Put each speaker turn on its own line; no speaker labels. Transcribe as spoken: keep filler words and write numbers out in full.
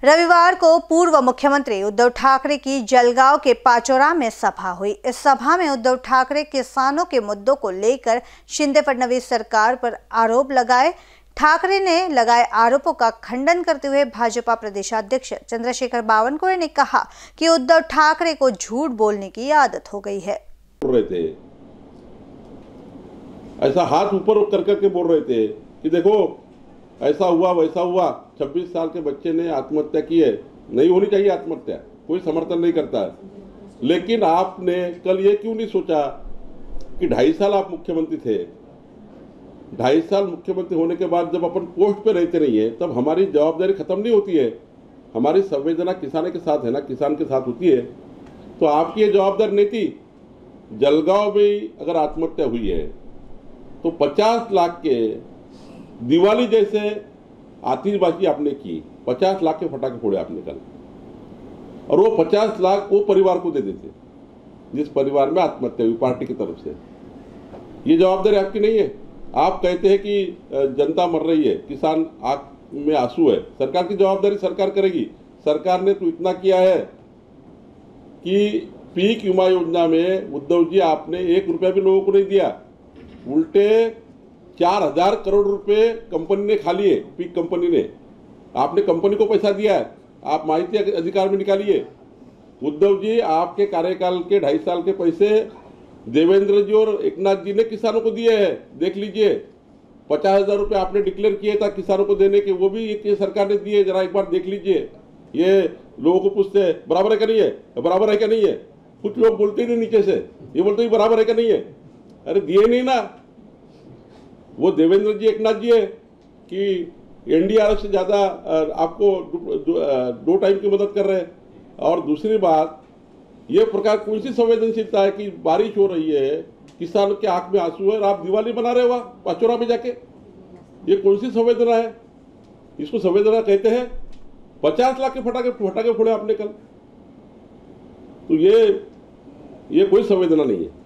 रविवार को पूर्व मुख्यमंत्री उद्धव ठाकरे की जलगांव के पाचोरा में सभा हुई। इस सभा में उद्धव ठाकरे किसानों के मुद्दों को लेकर शिंदे फडणवीस सरकार पर आरोप लगाए। ठाकरे ने लगाए आरोपों का खंडन करते हुए भाजपा प्रदेशाध्यक्ष चंद्रशेखर बावनकुळे ने कहा कि उद्धव ठाकरे को झूठ बोलने की आदत हो गई है।
बोल रहे थे, ऐसा हाथ ऊपर कर करके बोल रहे थे कि देखो ऐसा हुआ वैसा हुआ। छब्बीस साल के बच्चे ने आत्महत्या की है, नहीं होनी चाहिए आत्महत्या, कोई समर्थन नहीं करता है। लेकिन आपने कल ये क्यों नहीं सोचा कि ढाई साल आप मुख्यमंत्री थे, ढाई साल मुख्यमंत्री होने के बाद जब अपन पोस्ट पे रहते नहीं है तब हमारी जवाबदारी खत्म नहीं होती है। हमारी संवेदना किसान के साथ है ना, किसान के साथ होती है। तो आपकी ये जवाबदारी नहीं थी। जलगांव में अगर आत्महत्या हुई है तो पचास लाख के दिवाली जैसे आतिशबाजी आपने की, पचास लाख के फटाके फोड़े आपने कल, और वो पचास लाख वो परिवार को दे देते जिस परिवार में आत्महत्या हुई पार्टी की तरफ से। ये जवाबदारी आपकी नहीं है। आप कहते हैं कि जनता मर रही है, किसान आंख में आंसू है। सरकार की जवाबदारी सरकार करेगी। सरकार ने तो इतना किया है कि पीक बीमा योजना में उद्धव जी आपने एक रुपया भी लोगों को नहीं दिया, उल्टे चार हजार करोड़ रुपए कंपनी ने खा लिए। पीक कंपनी ने, आपने कंपनी को पैसा दिया है, आप माहिती अधिकार में निकालिए। उद्धव जी आपके कार्यकाल के ढाई साल के पैसे देवेंद्र जी और एकनाथ जी ने किसानों को दिए हैं, देख लीजिए। पचास हजार रुपये आपने डिक्लेयर किए था किसानों को देने के, वो भी ये सरकार ने दिए, जरा एक बार देख लीजिए। ये लोगों को पूछते हैं बराबर है क्या नहीं है, बराबर है क्या नहीं है। कुछ लोग बोलते ही नहीं नीचे से, ये बोलते ही बराबर है क्या नहीं है। अरे दिए नहीं ना। वो देवेंद्र जी एकनाथ जी है कि एनडीआरएफ से ज़्यादा आपको दो टाइम की मदद कर रहे हैं। और दूसरी बात, ये प्रकार कौन सी संवेदनशीलता है कि बारिश हो रही है, किसान के आंख में आंसू है और आप दिवाली बना रहे हो पाचोरा में जाके। ये कौन सी संवेदना है? इसको संवेदना कहते हैं? पचास लाख के फटाके फटाके फोड़े आपने कल, तो ये ये कोई संवेदना नहीं है।